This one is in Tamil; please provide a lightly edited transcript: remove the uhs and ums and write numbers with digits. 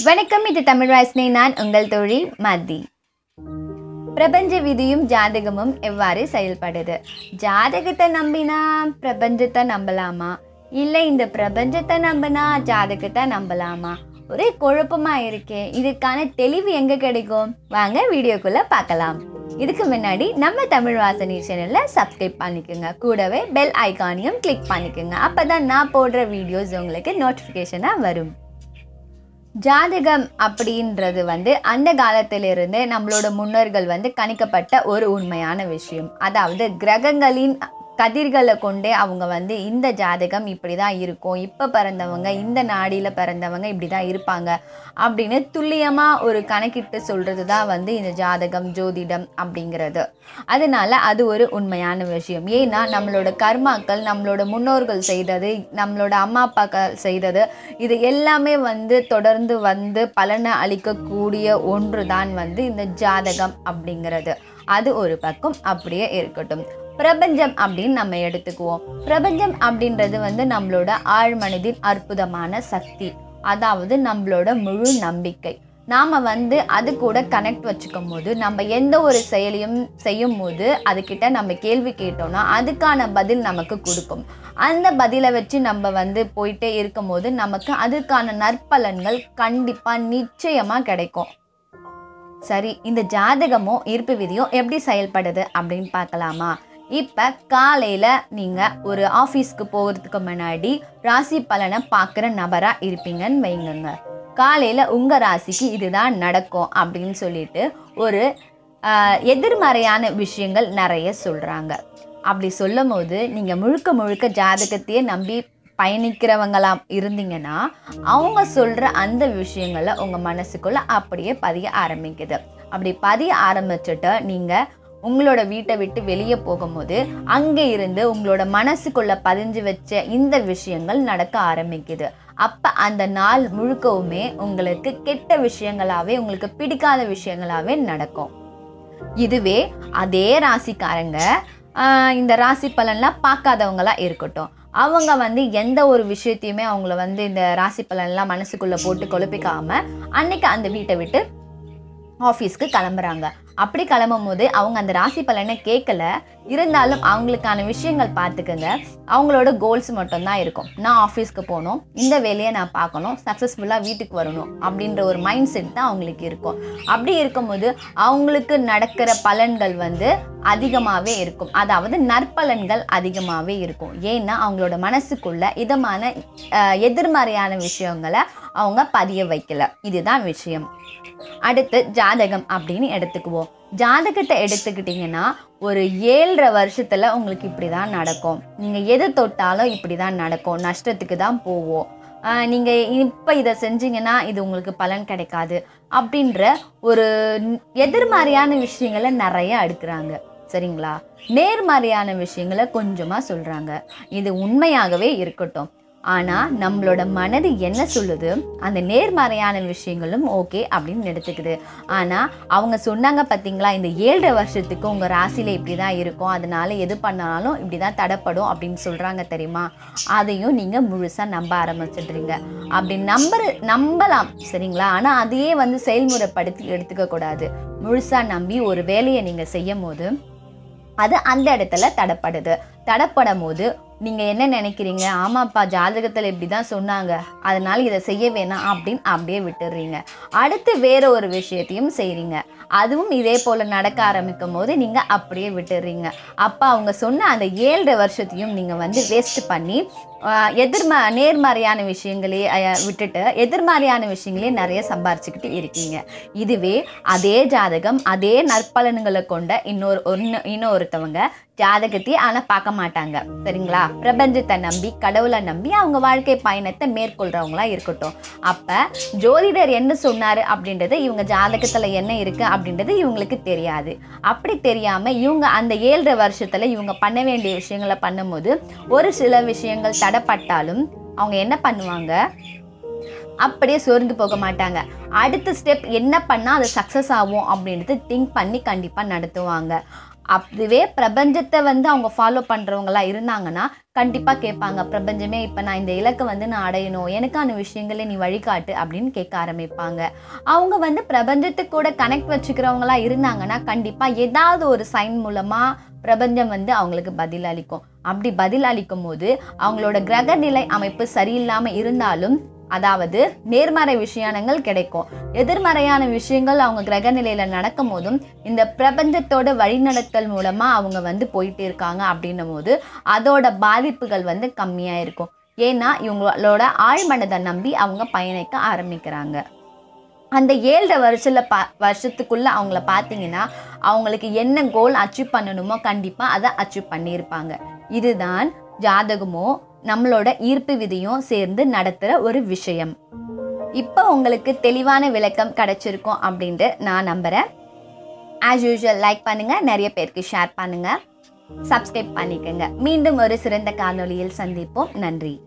வணக்கம், இது தமிழ் வாசனை. நான் உங்கள் தோழி மதி. பிரபஞ்ச விதியும் ஜாதகமும் எவ்வாறு செயல்படுது? ஜாதகத்தை நம்பினா பிரபஞ்சத்தை நம்பலாமா, இல்லை இந்த பிரபஞ்சத்தை நம்பினா ஜாதகத்தை நம்பலாமா? ஒரே குழப்பமா இருக்கே. இதுக்கான தெளிவு எங்க கிடைக்கும்? வாங்க வீடியோக்குள்ள பார்க்கலாம். இதுக்கு முன்னாடி நம்ம தமிழ் வாசனை சேனல்ல சப்ஸ்கிரைப் பண்ணிக்கோங்க, கூடவே பெல் ஐகானையும் கிளிக் பண்ணிக்கோங்க. அப்பதான் நான் போடுற வீடியோஸ் உங்களுக்கு நோட்டிஃபிகேஷனா வரும். ஜாதகம் அப்படின்றது அந்த காலத்திலிருந்து நம்மளோட முன்னோர்கள் கணிக்கப்பட்ட ஒரு உண்மையான விஷயம். அதாவது கிரகங்களின் கதிர்களை கொண்டே அவங்க இந்த ஜாதகம் இப்படி தான் இருக்கும், இப்போ பிறந்தவங்க இந்த நாடியில் பிறந்தவங்க இப்படி தான் இருப்பாங்க அப்படின்னு துல்லியமாக ஒரு கணக்கிட்டு சொல்கிறது தான் இந்த ஜாதகம், ஜோதிடம் அப்படிங்கிறது. அதனால அது ஒரு உண்மையான விஷயம். ஏன்னா நம்மளோட கர்மாக்கள், நம்மளோட முன்னோர்கள் செய்தது, நம்மளோட அம்மா அப்பாக்கள் செய்தது, இது எல்லாமே தொடர்ந்து பலனை அளிக்கக்கூடிய ஒன்று தான் இந்த ஜாதகம் அப்படிங்கிறது. அது ஒரு பக்கம் அப்படியே இருக்கட்டும். பிரபஞ்சம் அப்படின்னு நம்ம எடுத்துக்குவோம். பிரபஞ்சம் அப்படின்றது நம்மளோட ஆழ்மனதின் அற்புதமான சக்தி, அதாவது நம்மளோட முழு நம்பிக்கை. நாம அது கூட கனெக்ட் வச்சுக்கும் போது, நம்ம எந்த ஒரு செயலையும் செய்யும் போது அதுக்கிட்ட நம்ம கேள்வி கேட்டோம்னா அதுக்கான பதில் நமக்கு கொடுக்கும். அந்த பதிலை வச்சு நம்ம போயிட்டே இருக்கும் போது நமக்கு அதுக்கான நற்பலன்கள் கண்டிப்பா நிச்சயமா கிடைக்கும். சரி, இந்த ஜாதகமும் ஈர்ப்பு விதியும் எப்படி செயல்படுது அப்படின்னு பார்க்கலாமா? இப்போ காலையில் நீங்கள் ஒரு ஆஃபீஸ்க்கு போகிறதுக்கு முன்னாடி ராசி பலனை பார்க்குற நபராக இருப்பீங்கன்னு வைங்க. காலையில் உங்கள் ராசிக்கு இதுதான் நடக்கும் அப்படின்னு சொல்லிட்டு ஒரு எதிர்மறையான விஷயங்கள் நிறைய சொல்கிறாங்க. அப்படி சொல்லும் போது நீங்கள் முழுக்க ஜாதகத்தையே நம்பி பயணிக்கிறவங்களாம் இருந்தீங்கன்னா அவங்க சொல்கிற அந்த விஷயங்களை உங்கள் மனசுக்குள்ளே அப்படியே பதிய ஆரம்பிக்குது. அப்படி பதிய ஆரம்பிச்சுட்டு நீங்கள் உங்களோட வீட்டை விட்டு வெளியே போகும்போது அங்கே இருந்து உங்களோட மனசுக்குள்ள பதிஞ்சு வச்ச இந்த விஷயங்கள் நடக்க ஆரம்பிக்குது. அப்போ அந்த நாள் முழுக்கவுமே உங்களுக்கு கெட்ட விஷயங்களாகவே, உங்களுக்கு பிடிக்காத விஷயங்களாகவே நடக்கும். இதுவே அதே ராசிக்காரங்க இந்த ராசி பலன்லாம் பார்க்காதவங்களா இருக்கட்டும், அவங்க எந்த ஒரு விஷயத்தையுமே அவங்கள இந்த ராசி பலன்லாம் மனசுக்குள்ளே போட்டு குழப்பிக்காம அன்னைக்கு அந்த வீட்டை விட்டு ஆஃபீஸ்க்கு கிளம்புறாங்க. அப்படி கிளம்பும் போது அவங்க அந்த ராசி பலனை கேட்கல, இருந்தாலும் அவங்களுக்கான விஷயங்கள் பார்த்துக்கங்க. அவங்களோட கோல்ஸ் மட்டும்தான் இருக்கும். நான் ஆஃபீஸ்க்கு போகணும், இந்த வேலையை நான் பார்க்கணும், சக்ஸஸ்ஃபுல்லாக வீட்டுக்கு வரணும் அப்படின்ற ஒரு மைண்ட் செட் தான் அவங்களுக்கு இருக்கும். அப்படி இருக்கும்போது அவங்களுக்கு நடக்கிற பலன்கள் அதிகமாகவே இருக்கும், அதாவது நற்பலன்கள் அதிகமாகவே இருக்கும். ஏன்னா அவங்களோட மனசுக்குள்ள இதமான எதிர்மறையான விஷயங்களை அவங்க பதிய வைக்கல. இதுதான் விஷயம். அடுத்து ஜாதகம் அப்படின்னு எடுத்துக்குவோம். ஜாதகத்தை எடுத்துக்கிட்டிங்கன்னா ஒரு 7.5 வருஷத்தில் உங்களுக்கு இப்படி தான் நடக்கும், நீங்கள் எது தொட்டாலும் இப்படி தான் நடக்கும், நஷ்டத்துக்கு தான் போவோம், நீங்கள் இப்போ இதை செஞ்சீங்கன்னா இது உங்களுக்கு பலன் கிடைக்காது அப்படின்ற ஒரு எதிர்மறையான விஷயங்களை நிறைய அடுக்குறாங்க. சரிங்களா? நேர்மறையான விஷயங்களை கொஞ்சமாக சொல்கிறாங்க. இது உண்மையாகவே இருக்கட்டும். ஆனால் நம்மளோட மனது என்ன சொல்லுது, அந்த நேர்மறையான விஷயங்களும் ஓகே அப்படின்னு எடுத்துக்குது. ஆனால் அவங்க சொன்னாங்க பார்த்தீங்களா, இந்த 7.5 வருஷத்துக்கு உங்கள் ராசியில் இப்படி தான் இருக்கும், அதனால எது பண்ணாலும் இப்படி தான் தடைப்படும் அப்படின்னு சொல்கிறாங்க தெரியுமா? அதையும் நீங்கள் முழுசாக நம்ப ஆரம்பிச்சிடுறீங்க. அப்படி நம்பலாம், சரிங்களா? ஆனால் அதையே செயல்முறைப்படுத்தி எடுத்துக்கக்கூடாது. முழுசாக நம்பி ஒரு வேலையை நீங்கள் செய்யும் போது அது அந்த இடத்துல தடைப்படும் போது நீங்கள் என்ன நினைக்கிறீங்க? ஆமாப்பா, ஜாதகத்தில் இப்படி தான் சொன்னாங்க, அதனால இதை செய்ய வேணாம் அப்படின்னு அப்படியே விட்டுடுறீங்க. அடுத்து வேற ஒரு விஷயத்தையும் செய்கிறீங்க, அதுவும் இதே போல் நடக்க ஆரம்பிக்கும் போது நீங்கள் அப்படியே விட்டுடுறீங்க. அப்போ அவங்க சொன்ன அந்த 7.5 வருஷத்தையும் நீங்கள் வேஸ்ட் பண்ணி நேர்மறையான விஷயங்களே விட்டுட்டு எதிர்மறையான விஷயங்களே நிறைய சம்பாரிச்சுக்கிட்டு இருக்கீங்க. இதுவே அதே ஜாதகம், அதே நற்பலன்களை கொண்ட இன்னொருத்தவங்க ஜாதகத்தையே ஆனால் பார்க்க மாட்டாங்க. சரிங்களா? பிரபஞ்சத்தை நம்பி, கடவுளை நம்பி அவங்க வாழ்க்கை பயணத்தை மேற்கொள்றவங்களா இருக்கட்டும். அப்போ ஜோதிடர் என்ன சொன்னார் அப்படின்றது, இவங்க ஜாதகத்தில் என்ன இருக்குது அப்படின்றது இவங்களுக்கு தெரியாது. அப்படி தெரியாமல் இவங்க அந்த 7.5 வருஷத்தில் இவங்க பண்ண வேண்டிய விஷயங்களை பண்ணும்போது ஒரு சில விஷயங்கள் தடைப்பட்டாலும் அவங்க என்ன பண்ணுவாங்க, அப்படியே சோர்ந்து போக மாட்டாங்க. அடுத்த ஸ்டெப் என்ன பண்ணால் அது சக்ஸஸ் ஆகும் அப்படின்றது திங்க் பண்ணி கண்டிப்பாக நடத்துவாங்க. அதுவே பிரபஞ்சத்தை வந்து அவங்க ஃபாலோ பண்ணுறவங்களா இருந்தாங்கன்னா கண்டிப்பாக கேட்பாங்க, பிரபஞ்சமே இப்போ நான் இந்த இலக்கை வந்து நான் அடையணும், எனக்கான விஷயங்களை நீ வழிகாட்டு அப்படின்னு கேட்க ஆரம்பிப்பாங்க. அவங்க வந்து பிரபஞ்சத்துக்கு கூட கனெக்ட் வச்சுக்கிறவங்களா இருந்தாங்கன்னா கண்டிப்பாக ஏதாவது ஒரு சைன் மூலமாக பிரபஞ்சம் வந்து அவங்களுக்கு பதில் அளிக்கும். அப்படி பதில் அளிக்கும் போது அவங்களோட கிரக நிலை அமைப்பு சரியில்லாமல் இருந்தாலும், அதாவது நேர்மறை விஷயங்கள் கிடைக்கும், எதிர்மறையான விஷயங்கள் அவங்க கிரக நிலையில நடக்கும் போதும் இந்த பிரபஞ்சத்தோட வழிநடத்தல் மூலமா அவங்க வந்து போயிட்டு இருக்காங்க அப்படின்னும் போது அதோட பாதிப்புகள் வந்து கம்மியா இருக்கும். ஏன்னா இவங்களோட ஆழ்மனதை நம்பி அவங்க பயணிக்க ஆரம்பிக்கிறாங்க. அந்த 7.5 வருஷத்துக்குள்ள அவங்கள பார்த்தீங்கன்னா அவங்களுக்கு என்ன கோல் அச்சீவ் பண்ணணுமோ கண்டிப்பாக அதை அச்சீவ் பண்ணியிருப்பாங்க. இதுதான் ஜாதகமோ நம்மளோட ஈர்ப்பு விதியும் சேர்ந்து நடத்துகிற ஒரு விஷயம். இப்போ உங்களுக்கு தெளிவான விளக்கம் கிடைச்சிருக்கும் அப்படின்ட்டு நான் நம்புகிறேன். ஆஸ் யூஷுவல் லைக் பண்ணுங்கள், நிறைய பேருக்கு ஷேர் பண்ணுங்கள், சப்ஸ்கிரைப் பண்ணிக்கோங்க. மீண்டும் ஒரு சிறந்த காணொளியில் சந்திப்போம். நன்றி.